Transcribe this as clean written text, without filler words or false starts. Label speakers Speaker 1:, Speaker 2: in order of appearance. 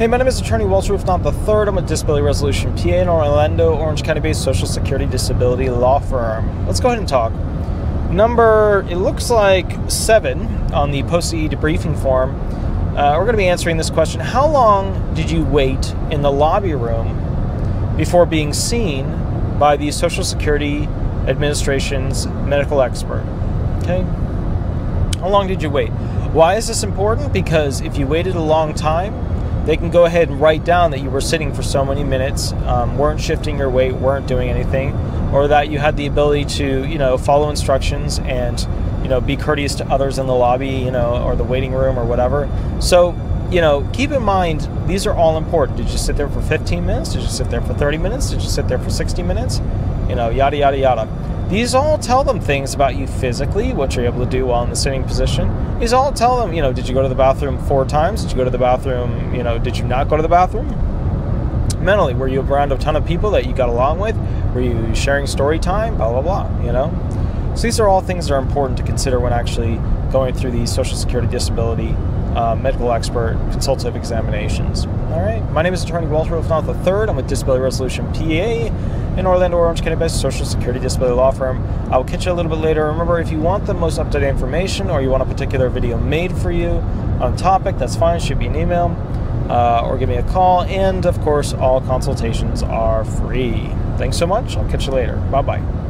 Speaker 1: Hey, my name is Attorney Walter Rudolph Hnot III. I'm a Disability Resolution PA in Orlando, Orange County-based Social Security Disability law firm. Let's go ahead and talk. Number, it looks like 7 on the post-CE debriefing form. We're going to be answering this question. How long did you wait in the lobby room before being seen by the Social Security Administration's medical expert? Okay? How long did you wait? Why is this important? Because if you waited a long time, they can go ahead and write down that you were sitting for so many minutes, weren't shifting your weight, weren't doing anything, or that you had the ability to, follow instructions and, be courteous to others in the lobby, or the waiting room or whatever. So, keep in mind, these are all important. Did you sit there for 15 minutes? Did you sit there for 30 minutes? Did you sit there for 60 minutes? Yada, yada, yada. These all tell them things about you physically, what you're able to do while in the sitting position. These all tell them, did you go to the bathroom 4 times? Did you go to the bathroom, did you not go to the bathroom? Mentally, were you around a ton of people that you got along with? Were you sharing story time? Blah, blah, blah, So these are all things that are important to consider when actually going through these Social Security Disability medical expert consultative examinations. All right, my name is Attorney Walter Rudolph Hnot III. I'm with Disability Resolution PA in Orlando, Orange County-based Social Security Disability law firm. I will catch you a little bit later. Remember, if you want the most up-to-date information or you want a particular video made for you on a topic, that's fine. Shoot me an email or give me a call. And, of course, all consultations are free. Thanks so much. I'll catch you later. Bye-bye.